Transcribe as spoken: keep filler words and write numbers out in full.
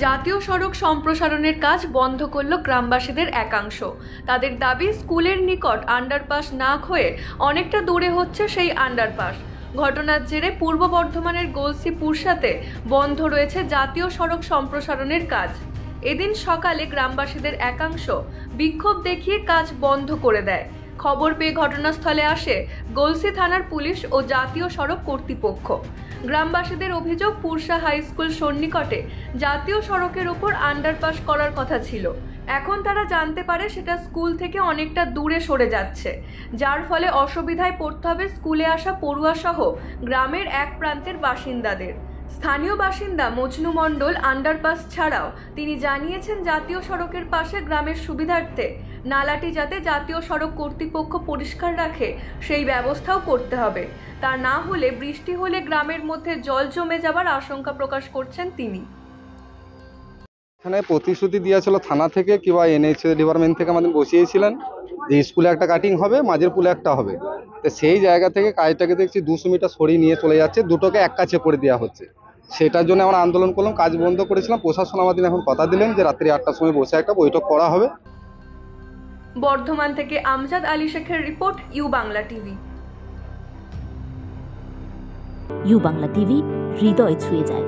জাতীয় সড়ক সম্প্রসারণের কাজ বন্ধ করল গ্রামবাসীদের একাংশ। তাদের দাবি, স্কুলের নিকট আন্ডারপাস না হয়ে অনেকটা দূরে হচ্ছে সেই আন্ডারপাস। ঘটনার জেরে পূর্ব বর্ধমানের গলসি পুরসাতে বন্ধ রয়েছে জাতীয় সড়ক সম্প্রসারণের কাজ। এদিন সকালে গ্রামবাসীদের একাংশ বিক্ষোভ দেখিয়ে কাজ বন্ধ করে দেয়। খবর পেয়ে ঘটনাস্থলে আসে গলসি থানার পুলিশ ও জাতীয় সড়ক কর্তৃপক্ষ। গ্রামবাসীদের অভিযোগ, পুরসা হাই স্কুল সন্নিকটে জাতীয় সড়কের ওপর আন্ডারপাস করার কথা ছিল। এখন তারা জানতে পারে সেটা স্কুল থেকে অনেকটা দূরে সরে যাচ্ছে, যার ফলে অসুবিধায় পড়তে হবে স্কুলে আসা পড়ুয়া সহ গ্রামের এক প্রান্তের বাসিন্দাদের। স্থানীয় বাসিন্দা মজনু মণ্ডল আন্ডারপাস ছাড়াও তিনি জানিয়েছেন, জাতীয় সড়কের পাশে গ্রামের সুবিধার্থে নালাটি যাতে জাতীয় সড়ক কর্তৃপক্ষ পরিষ্কার রাখে সেই ব্যবস্থাও করতে হবে। তা না হলে বৃষ্টি হলে গ্রামের মধ্যে জল জমে যাবার আশঙ্কা প্রকাশ করছেন তিনি। এখানে প্রতিশ্রুতি দিয়েছিল থানা থেকে কিংবা এনএইচ ডিপার্টমেন্ট থেকে আমাদের বসিয়েছিলেন যে স্কুলে একটা কাটিং হবে, মাঝের পুলে একটা হবে। তো সেই জায়গা থেকে কাজটাকে দেখছি দুশো মিটার সরিয়ে নিয়ে চলে যাচ্ছে, দুটোকে এক কাছে করে দেওয়া হচ্ছে। সেটার জন্য আমরা আন্দোলন করলাম, কাজ বন্ধ করেছিলাম। প্রশাসন আমাদের এখন কথা দিলেন যে রাত্রি আটটার সময় বসে একটা বৈঠক করা হবে। বর্ধমান থেকে আমজাদ আলী শেখের report, U Bangla TV. U Bangla TV, হৃদয় ছুঁয়ে যায়।